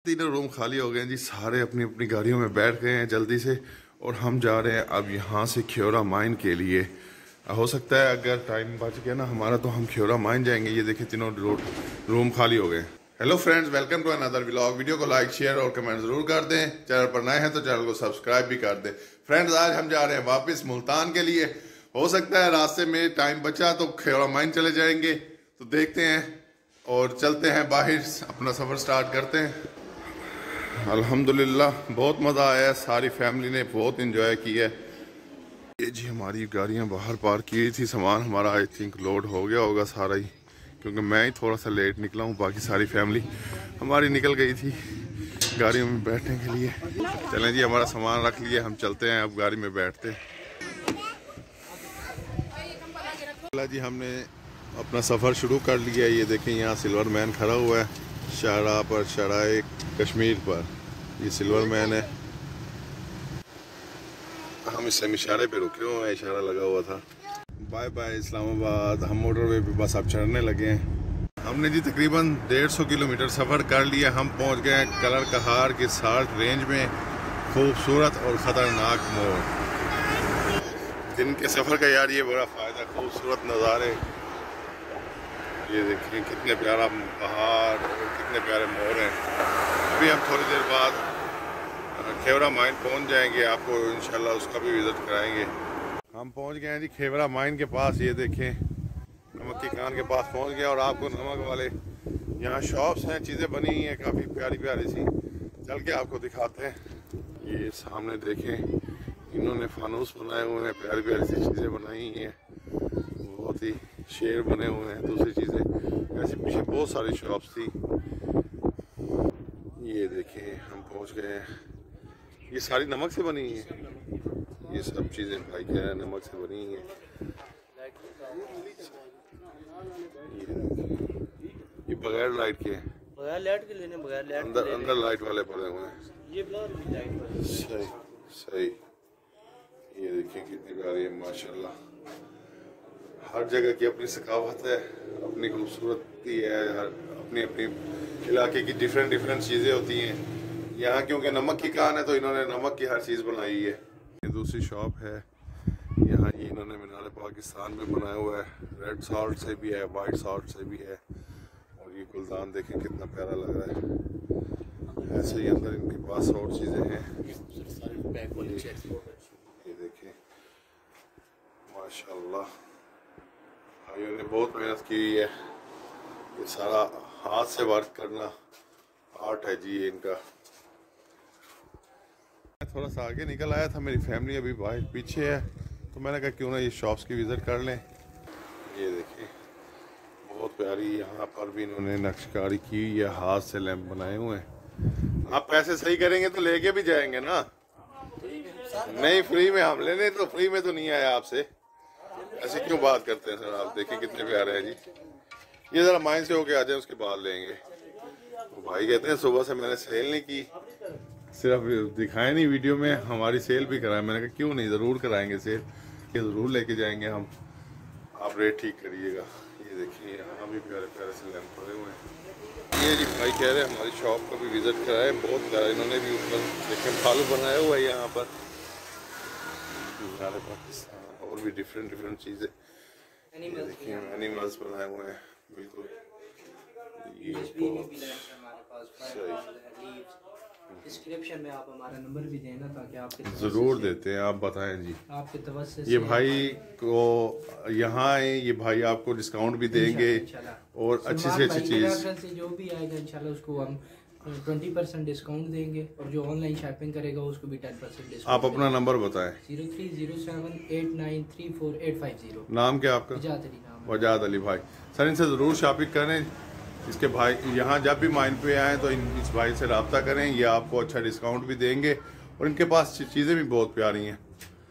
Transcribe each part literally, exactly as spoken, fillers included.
तीनों रूम खाली हो गए हैं जी, सारे अपनी अपनी गाड़ियों में बैठ गए हैं जल्दी से, और हम जा रहे हैं अब यहाँ से ख्योरा माइन के लिए। हो सकता है अगर टाइम बच गया ना हमारा तो हम ख्योरा माइन जाएंगे। ये देखिए तीनों रूम खाली हो गए। Hello friends, welcome to another vlog. Video को लाइक शेयर और कमेंट जरूर कर दें। चैनल पर नए हैं तो चैनल को सब्सक्राइब भी कर दें। फ्रेंड्स, आज हम जा रहे हैं वापस मुल्तान के लिए। हो सकता है रास्ते में टाइम बचा तो ख्योरा माइन चले जाएंगे, तो देखते हैं और चलते हैं बाहर, अपना सफ़र स्टार्ट करते हैं। अल्हम्दुलिल्लाह बहुत मज़ा आया, सारी फैमिली ने बहुत इंजॉय किया। ये जी हमारी गाड़ियाँ बाहर पार्क की थी, सामान हमारा आई थिंक लोड हो गया होगा सारा ही, क्योंकि मैं ही थोड़ा सा लेट निकला हूँ। बाकी सारी फैमिली हमारी निकल गई थी गाड़ियों में बैठने के लिए। चलें जी, हमारा सामान रख लिया, हम चलते हैं अब गाड़ी में बैठते हैं। जी हमने अपना सफ़र शुरू कर लिया। ये देखें यहाँ सिल्वर मैन खड़ा हुआ है शाहरा पर, शराय कश्मीर पर। ये सिल्वर मैन है, हम इस इशारे पे रुके हुए हैं, इशारा लगा हुआ था। Bye bye Islamabad. हम मोटरवे पे बस अब चढ़ने लगे हैं। हमने जी तकरीबन डेढ़ सौ किलोमीटर सफ़र कर लिया। हम पहुंच गए हैं कलर कहार की साल्ट रेंज में। खूबसूरत और ख़तरनाक मोड़। दिन के सफ़र का यार ये बड़ा फ़ायदा, खूबसूरत नज़ारे। ये देखिए कितने प्यारा पहाड़ और कितने प्यारे मोड़ हैं। अभी हम थोड़ी देर बाद ख्योरा माइन पहुंच जाएंगे, आपको इंशाल्लाह उसका भी विज़िट कराएंगे। हम पहुंच गए हैं जी ख्योरा माइन के पास। ये देखें नमक की कान के पास पहुंच गया, और आपको नमक वाले यहाँ शॉप्स हैं, चीज़ें बनी हुई हैं काफ़ी प्यारी प्यारी सी, चल के आपको दिखाते हैं। ये सामने देखें इन्होंने फानूस बनाए हुए हैं, प्यारी प्यारी सी चीज़ें बनाई हैं, बहुत ही शेर बने हुए हैं, दूसरी चीज़ें ऐसे पीछे बहुत सारी शॉप्स थी। ये देखें हम पहुंच गए हैं। ये सारी नमक से बनी है, ये सब चीज़ें भाई कह रहे हैं नमक से बनी हैं। ये बगैर लाइट के, बगैर लाइट के लेने, बगैर लाइट अंदर अंदर लाइट वाले पड़े हुए हैं। ये लाइट सही सही। ये देखिए कितनी प्यारी है माशाल्लाह। हर जगह की अपनी सकाफत है, अपनी खूबसूरती है, हर अपनी अपनी इलाके की डिफरेंट डिफरेंट चीज़ें होती हैं। यहाँ क्योंकि नमक की कान है तो इन्होंने नमक की हर चीज़ बनाई है। ये दूसरी शॉप है यहाँ, ये इन्होंने मीनार पाकिस्तान में बनाया हुआ है। रेड सॉल्ट से भी है, वाइट सॉल्ट से भी है। और ये गुलदान देखें कितना प्यारा लग रहा है। ऐसे ही अंदर इनके पास और चीज़ें हैं। ये देखें माशाल्लाह भाइयों ने बहुत मेहनत की है। ये सारा हाथ से वर्क करना आर्ट है जी इनका। थोड़ा सा आगे निकल आया था, मेरी फैमिली अभी बाहर पीछे है, तो मैंने कहा क्यों ना ये शॉप्स की विज़िट कर लें। ये देखिए बहुत प्यारी, यहाँ पर भी इन्होंने नक्शकारी की, ये हाथ से लैंप बनाए हुए हैं। आप पैसे सही करेंगे तो लेके भी जाएंगे ना? नहीं, फ्री में हम लेने, तो फ्री में तो नहीं आया आपसे, ऐसे क्यों बात करते हैं सर आप? देखिए कितने प्यारे हैं जी। ये ज़रा माइन से होके आ जाए, उसके बाद लेंगे। तो भाई कहते हैं सुबह से मैंने सेल नहीं की, सिर्फ दिखाया नहीं वीडियो में, हमारी सेल भी कराए। मैंने कहा क्यों नहीं, ज़रूर कराएंगे सेल, ये ज़रूर लेके जाएंगे हम, आप रेट ठीक करिएगा। ये देखिए यहाँ भी प्यारे प्यारे से लैंप पड़े हुए हैं। ये जी भाई कह रहे हैं हमारी शॉप का भी विज़िट कराए, बहुत प्यारा। इन्होंने भी ऊपर देखें फालू बनाया हुआ है यहाँ पर, पाकिस्तान और भी डिफरेंट डिफरेंट चीज़ें। देखिए एनिमल्स बनाए हुए हैं बिल्कुल। ये डिस्क्रिप्शन में आप हमारा नंबर भी देना ताकि आपके जरूर देते हैं, आप बताएं जी। आपके तवज्जो से ये भाई को यहाँ आए, ये भाई आपको डिस्काउंट भी देंगे और अच्छी से अच्छी चीज़ जो भी आएगा इंशाल्लाह उसको हम ट्वेंटी परसेंट डिस्काउंट देंगे, और जो ऑनलाइन शॉपिंग करेगा उसको भी टेन परसेंट डिस्काउंट। आप अपना नंबर बताएं। Zero three zero seven eight nine three four eight five zero. नाम क्या आपका? वजाद अली नाम। वजाद अली भाई। सर इनसे ज़रूर शॉपिंग करें। इसके भाई यहाँ जब भी माइन पे आएँ तो इन इस भाई से रब्ता करें, ये आपको अच्छा डिस्काउंट भी देंगे, और इनके पास चीज़ें भी बहुत प्यारी हैं।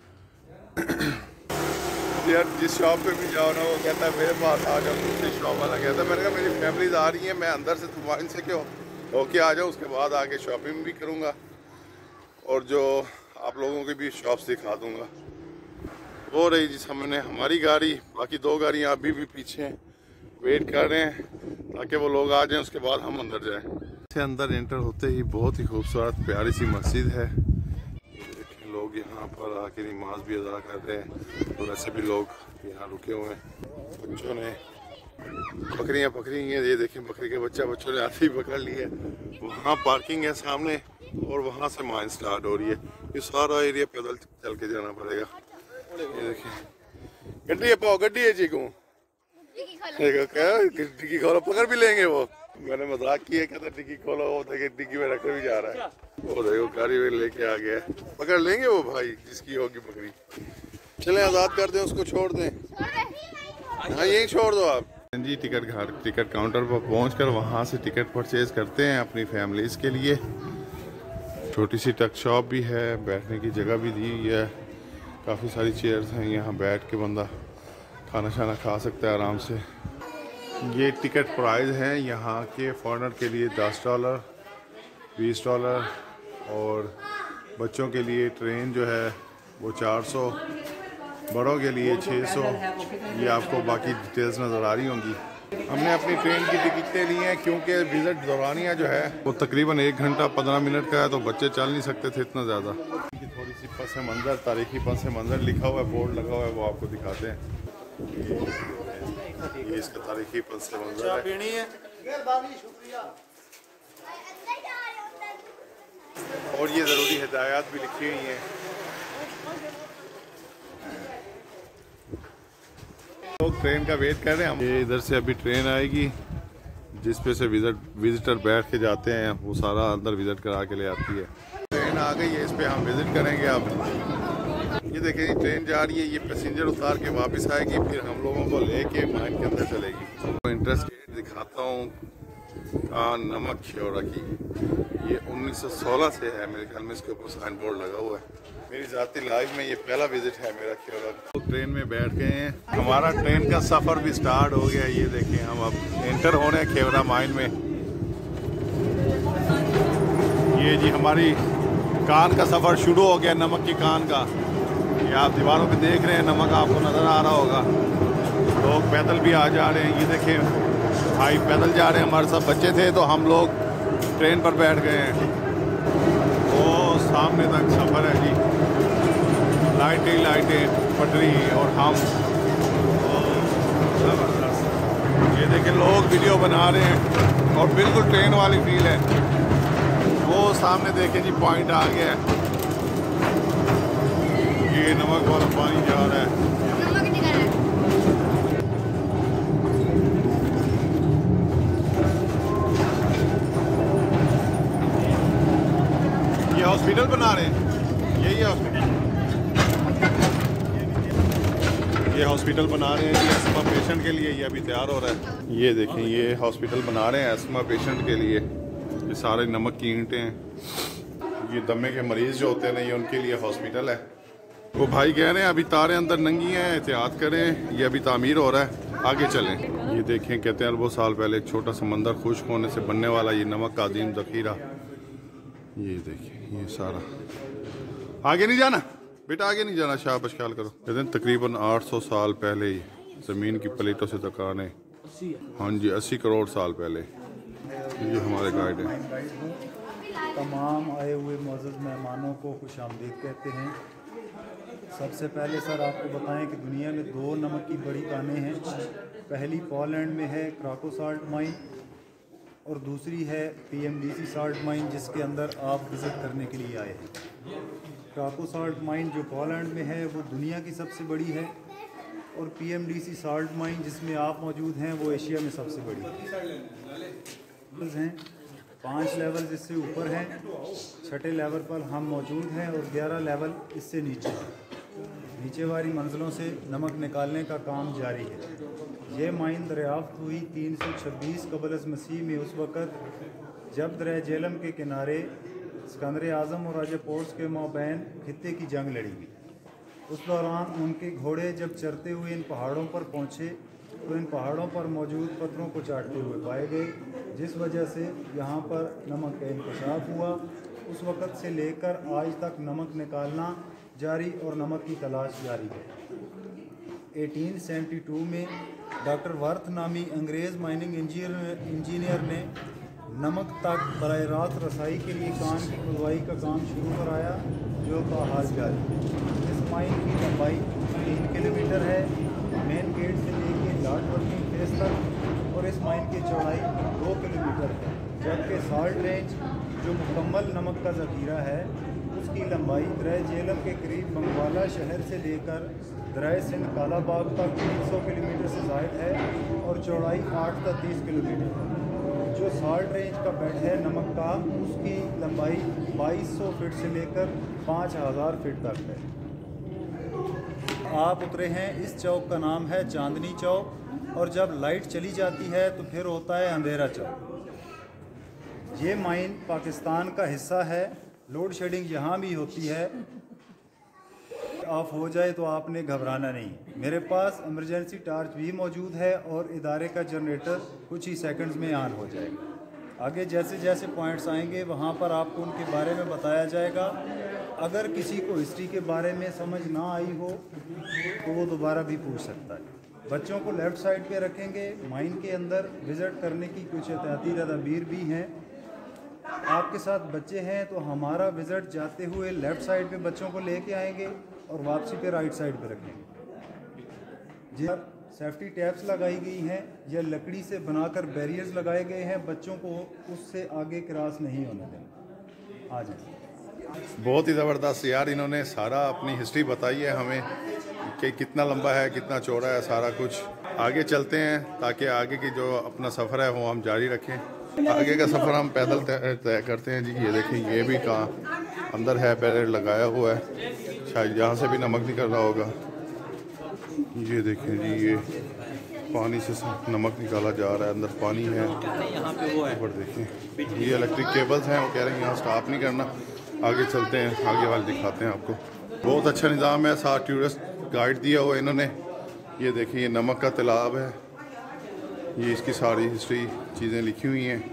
यार जिस शॉप पे भी जाओ ना वो कहता है मेरे पास आ जाओ, दूसरी शॉप वाला कहता है। मैंने कहा मेरी फैमिलीज आ रही है, मैं अंदर से माइन से क्यों होके आ जाऊँ, उसके बाद आके शॉपिंग भी करूँगा और जो आप लोगों की भी शॉप्स दिखा दूँगा। वो रही जी सामने हमारी गाड़ी, बाकी दो गाड़ियाँ अभी भी पीछे हैं, वेट कर रहे हैं ताकि वो लोग आ जाएं, उसके बाद हम अंदर जाएं। से अंदर एंटर होते ही बहुत ही खूबसूरत प्यारी सी मस्जिद है। देखें लोग यहाँ पर आके नमाज भी अदा कर रहे हैं और ऐसे भी लोग यहाँ रुके हुए हैं। बच्चों ने बकरियाँ पकड़ी हैं, ये देखें बकरी के बच्चा बच्चों ने आते ही पकड़ लिए। वहाँ पार्किंग है सामने और वहाँ से माइन स्टार्ट हो रही है। ये सारा एरिया पैदल चल के जाना पड़ेगा। ये देखें गड्डी है, पाओ गड्डी है जी को क्या डिग्गी खोलो, पकड़ भी लेंगे वो। मैंने मजाक किया, कहते डिग्गी खोलो, वो देखे डिग्गी में रखकर भी जा रहा है। वो देखो गाड़ी में लेके आ गया, पकड़ लेंगे वो भाई जिसकी होगी बकरी। चले आजाद कर दें उसको, छोड़ दें। हाँ यही छोड़ दो आप जी। टिकट घर टिकट काउंटर पर पहुंचकर वहां से टिकट परचेज करते हैं अपनी फैमिलीज के लिए। छोटी सी टक शॉप भी है, बैठने की जगह भी दी हुई है, काफ़ी सारी चेयर्स हैं, यहाँ बैठ के बंदा खाना शाना खा सकता है आराम से। ये टिकट प्राइस हैं यहाँ के फॉरेनर के लिए दस डॉलर, बीस डॉलर और बच्चों के लिए ट्रेन जो है वो चार सौ, बड़ों के लिए छः सौ। ये आपको बाकी डिटेल्स नज़र आ रही होंगी। हमने अपनी ट्रेन की टिकटें ली हैं क्योंकि विज़िट दौरानिया जो है वो तकरीबन एक घंटा पंद्रह मिनट का है, तो बच्चे चल नहीं सकते थे इतना ज़्यादा। थोड़ी सी पस मंज़र, तारीखी पस मंज़र लिखा हुआ है, बोर्ड लगा हुआ है, वो आपको दिखाते हैं। ये इसका तारीखी पस मंज़र है और ये ज़रूरी हिदायत भी लिखी हुई हैं। लोग ट्रेन का वेट कर रहे हैं हम। ये इधर से अभी ट्रेन आएगी जिस पे से विजिट विजिटर बैठ के जाते हैं, वो सारा अंदर विजिट करा के ले आती है। ट्रेन आ गई है, इस पे हम विजिट करेंगे। अब ये देखें ट्रेन जा रही है, ये पैसेंजर उतार के वापस आएगी, फिर हम लोगों को लेके माइन के अंदर चलेगी। तो इंटरेस्ट दिखाता हूँ नमक ख्योरा की। ये उन्नीस सौ सोलह से है मेरे ख्याल में, इसके ऊपर साइन बोर्ड लगा हुआ है। मेरी जाती लाइफ में ये पहला विजिट है मेरा ख्योरा। तो ट्रेन में बैठ गए हैं, हमारा ट्रेन का सफ़र भी स्टार्ट हो गया। ये देखें हम अब एंटर हो रहे हैं ख्योरा माइन में। ये जी हमारी कान का सफ़र शुरू हो गया, नमक की कान का। ये आप दीवारों पे देख रहे हैं, नमक आपको नज़र आ रहा होगा। लोग पैदल भी आ जा रहे हैं, ये देखें भाई पैदल जा रहे हैं। हमारे साथ बच्चे थे तो हम लोग ट्रेन पर बैठ गए हैं। वो सामने तक सफ़र है जी, लाइटें लाइटें पटरी और हम। जबरदस्त। ये देखें लोग वीडियो बना रहे हैं और बिल्कुल ट्रेन वाली फील है। वो सामने देखें जी पॉइंट आ गया है, ये नमक वाला पानी जा रहा है। ये हॉस्पिटल बना रहे हैं, यही है हॉस्पिटल। ये हॉस्पिटल बना रहे हैं ये अस्थमा पेशेंट के लिए, ये अभी तैयार हो रहा है। ये देखें ये हॉस्पिटल बना रहे हैं अस्थमा पेशेंट के लिए। ये सारे नमक की ईंटें हैं। ये दमे के मरीज जो होते हैं ना, ये उनके लिए हॉस्पिटल है। वो भाई कह रहे हैं अभी तारें अंदर नंगी हैं, एहतियात करें, ये अभी तामीर हो रहा है, आगे चलें। ये देखें कहते हैं अरबों साल पहले एक छोटा समंदर खुश्क होने से बनने वाला ये नमक का अजीम ज़ख़ीरा। ये देखिए ये सारा। आगे नहीं जाना बेटा, आगे नहीं जाना, शाबाश ख्याल करो। कहते हैं तकरीबन आठ सौ साल पहले ही ज़मीन की प्लेटों से दुकानें, हाँ जी अस्सी करोड़ साल पहले। ये हमारे गाइड हैं। तमाम आए हुए मुअज़्ज़ज़ मेहमानों को खुशामदीद कहते हैं। सबसे पहले सर आपको बताएं कि दुनिया में दो नमक की बड़ी कानें हैं। पहली पोलैंड में है क्राको साल्ट माइन और दूसरी है पीएमडीसी साल्ट माइन, जिसके अंदर आप विज़िट करने के लिए आए हैं। क्राको साल्ट माइन जो पोलैंड में है वो दुनिया की सबसे बड़ी है और पीएमडीसी साल्ट माइन जिसमें आप मौजूद हैं वो एशिया में सबसे बड़ी हैं। पाँच लेवल इससे ऊपर हैं, छठे लेवल पर हम मौजूद हैं और ग्यारह लेवल इससे नीचे हैं। नीचे वाली मंजिलों से नमक निकालने का काम जारी है। ये माइन दरियाफ्त हुई तीन सौ छब्बीस कबल मसीह में, उस वक़्त जब दरिया जेलम के किनारे सिकंदर आज़म और राजा पोर्ट्स के माबैन खित्ते की जंग लड़ी गई। उस दौरान उनके घोड़े जब चरते हुए इन पहाड़ों पर पहुँचे तो इन पहाड़ों पर मौजूद पत्थरों को चाटते हुए पाए गए, जिस वजह से यहाँ पर नमक का इंकशाफ हुआ। उस वक़्त से लेकर आज तक नमक निकालना जारी और नमक की तलाश जारी है। अठारह सौ बहत्तर में डॉक्टर वर्थ नामी अंग्रेज़ माइनिंग इंजीनियर इंजीनियर ने नमक तक बराह रास्त रसाई के लिए कान की खुदवाई का काम शुरू कराया, जो का हाल जारी। इस माइन की लंबाई तीन किलोमीटर है, मेन गेट से लेकर लाट वर्किंग फेस तक, और इस माइन की चौड़ाई दो किलोमीटर है। जबकि साल्ट रेंज जो मुकम्मल नमक का ज़ख़ीरा है उसकी लंबाई दराए जेलम के करीब बंगवाला शहर से लेकर दराए सिंध कालाबाग तक तीन सौ किलोमीटर से ज़ायद है और चौड़ाई आठ तक तीस किलोमीटर है। जो साल्ट रेंज का बेड है नमक का, उसकी लंबाई बाईस सौ फीट से लेकर पाँच हज़ार फीट तक है। आप उतरे हैं, इस चौक का नाम है चांदनी चौक, और जब लाइट चली जाती है तो फिर होता है अंधेरा चौक। ये माइन पाकिस्तान का हिस्सा है। लोड शेडिंग यहाँ भी होती है, ऑफ हो जाए तो आपने घबराना नहीं। मेरे पास इमरजेंसी टार्च भी मौजूद है और इदारे का जनरेटर कुछ ही सेकंड्स में ऑन हो जाएगा। आगे जैसे जैसे पॉइंट्स आएंगे वहाँ पर आपको उनके बारे में बताया जाएगा। अगर किसी को हिस्ट्री के बारे में समझ ना आई हो तो वो दोबारा भी पूछ सकता है। बच्चों को लेफ़्ट साइड पे रखेंगे। माइन के अंदर विज़िट करने की कुछ एहतियाती तदबीर भी हैं। आपके साथ बच्चे हैं तो हमारा विज़िट जाते हुए लेफ़्ट साइड पे बच्चों को लेके आएंगे और वापसी पे राइट साइड पे रखेंगे। जी सेफ्टी टैप्स लगाई गई हैं या लकड़ी से बनाकर बैरियर्स लगाए गए हैं, बच्चों को उससे आगे क्रॉस नहीं होने देना। आ जाए। बहुत ही ज़बरदस्त यार, इन्होंने सारा अपनी हिस्ट्री बताई है हमें कि कितना लंबा है, कितना चौड़ा है, सारा कुछ। आगे चलते हैं ताकि आगे की जो अपना सफ़र है वो हम जारी रखें। आगे का सफ़र हम पैदल तय करते हैं जी। ये देखें, ये भी कहाँ अंदर है, बैरियर लगाया हुआ है, शायद यहाँ से भी नमक निकल रहा होगा। ये देखें जी, ये पानी से नमक निकाला जा रहा है, अंदर पानी है। ऊपर देखें, ये इलेक्ट्रिक केबल्स हैं, वो कह रहे हैं यहाँ स्टॉप नहीं करना। आगे चलते हैं, आगे वाले दिखाते हैं आपको। बहुत अच्छा निज़ाम है, साथ टूरिस्ट गाइड दिया हुआ इन्होंने। ये देखिए, ये नमक का तालाब है, ये इसकी सारी हिस्ट्री चीज़ें लिखी हुई हैं।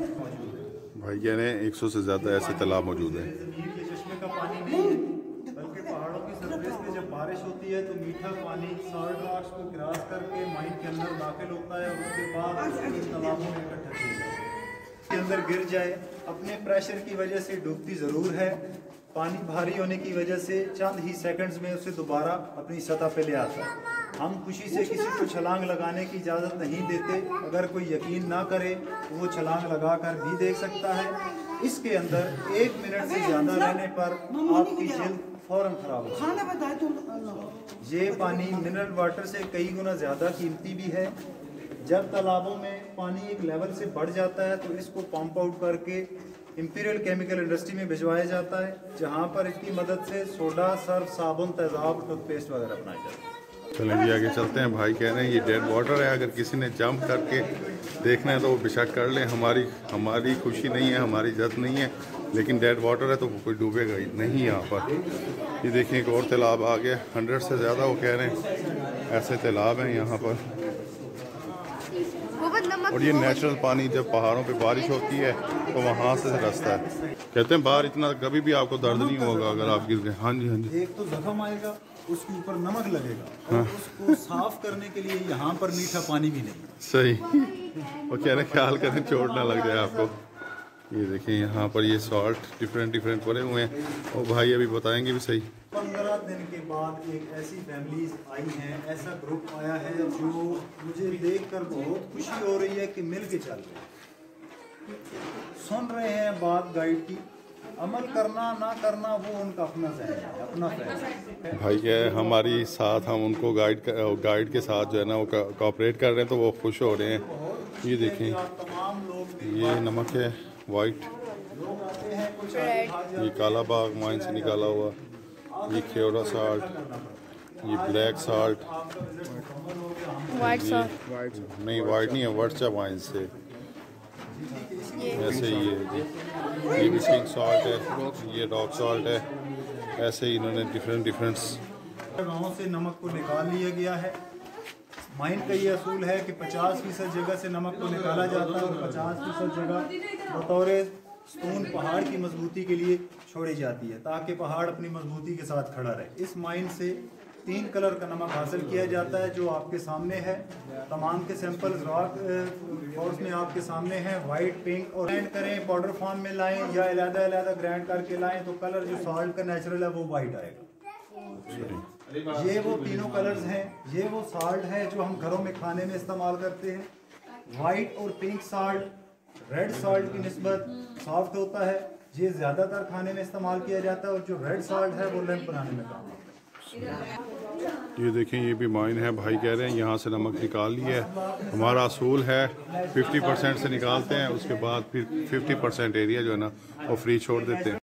भाई कह रहे हैं एक सौ से ज़्यादा ऐसे तालाब मौजूद हैं। चश्मे का पानी नहीं है, बल्कि पहाड़ों की सरफेस पे जब बारिश होती है तो मीठा पानी सॉल्ट रॉक्स को क्रॉस करके माइन के अंदर दाखिल होता है और उसके बाद इन तालाबों में इकट्ठा किया जाता है। के अंदर गिर जाए, अपने प्रेशर की वजह से डूबती ज़रूर है। पानी भारी होने की वजह से चंद ही सेकंड्स में उसे दोबारा अपनी सतह पे ले आता है। हम खुशी से किसी को छलांग लगाने की इजाज़त नहीं देते। अगर कोई यकीन ना करे तो वो छलांग लगा कर भी देख सकता है। इसके अंदर एक मिनट से ज़्यादा रहने पर आपकी जल्द फौरन खराब हो जाती है। ये पानी मिनरल वाटर से कई गुना ज़्यादा कीमती भी है। जब तालाबों में पानी एक लेवल से बढ़ जाता है तो इसको पंप आउट करके इंपीरियल केमिकल इंडस्ट्री में भिजवाया जाता है, जहाँ पर इसकी मदद से सोडा, सर्फ, साबुन, तेज़ाब, टूथपेस्ट वगैरह बनाए जाते हैं। चलें जी, आगे चलते हैं। भाई कह रहे हैं ये डेड वाटर है, अगर किसी ने जंप करके देखना है तो वो बेशक कर लें। हमारी हमारी खुशी नहीं है, हमारी इज्जत नहीं है, लेकिन डेड वाटर है तो कोई डूबेगा ही नहीं यहाँ पर। ये देखिए, एक और तालाब आ गया, हंड्रेड से ज़्यादा वो कह रहे हैं ऐसे तालाब हैं यहाँ पर। और ये नेचुरल पानी जब पहाड़ों पे बारिश होती है तो वहाँ से रास्ता है। कहते हैं बाहर इतना कभी भी आपको दर्द नहीं होगा अगर आप गिर गए। हाँ जी, हाँ जी। एक तो जख्म आएगा, उसके ऊपर नमक लगेगा, और हाँ। उसको साफ करने के लिए यहाँ पर मीठा पानी भी नहीं। सही। वो कह रहे हैं ख्याल करें चोट ना लग जाए आपको। ये देखिए, यहाँ पर ये सॉल्ट डिफरेंट डिफरेंट पड़े हुए हैं, और भाई अभी बताएंगे भी सही। पंद्रह दिन के बाद एक ऐसी फैमिलीज आई हैं, ऐसा ग्रुप आया है जो मुझे देखकर बहुत खुशी हो रही है कि मिल के चल रहे हैं, सुन रहे हैं बात गाइड की। अमल करना ना करना वो उनका अपना ज़हन है, अपना फैसला। भाई क्या है, हमारी साथ हम उनको गाइड गाइड के साथ जो है ना वो कोऑपरेट कर रहे हैं तो वो खुश हो रहे हैं। ये देखें, ये नमक है वाइट, ये काला बाग माइन से निकाला हुआ, ये खेवरा साल्ट, ये ब्लैक साल्ट, वाइट साल्ट नहीं वाइट नहीं है, वर्चा वाइन से ऐसे ही है। ये भी पिंक सॉल्ट है, ये रॉक सॉल्ट है। ऐसे ही इन्होंने डिफरेंट डिफरेंट गाँव से नमक को निकाल लिया गया है। माइन का ये असूल है कि पचास फीसद जगह से नमक को निकाला जाता है और पचास फीसद जगह बतौर स्तून पहाड़ की मजबूती के लिए छोड़ी जाती है, ताकि पहाड़ अपनी मजबूती के साथ खड़ा रहे। इस माइन से तीन कलर का नमक हासिल किया जाता है जो आपके सामने है। तमाम के सैंपल्स रॉक कोर्स में आपके सामने हैं, वाइट, पिंक, और ग्राइंड करें, पाउडर फॉर्म में लाएं या अलग अलग ग्राइंड करके लाएं तो कलर जो सॉल्ट का नेचुरल है वो वाइट आएगा। ये वो तीनों कलर्स हैं, ये वो साल्ट है जो हम घरों में खाने में इस्तेमाल करते हैं। वाइट और पिंक साल्ट रेड साल्ट की निस्बत सॉफ्ट होता है, ये ज़्यादातर खाने में इस्तेमाल किया जाता है, और जो रेड साल्ट है वो लैंप बनाने में काम आता है। ये देखें, ये भी माइन है, भाई कह रहे हैं यहाँ से नमक निकाल लिया है। हमारा असूल है पचास परसेंट से निकालते हैं, उसके बाद फिर पचास परसेंट एरिया जो है ना वो फ्री छोड़ देते हैं।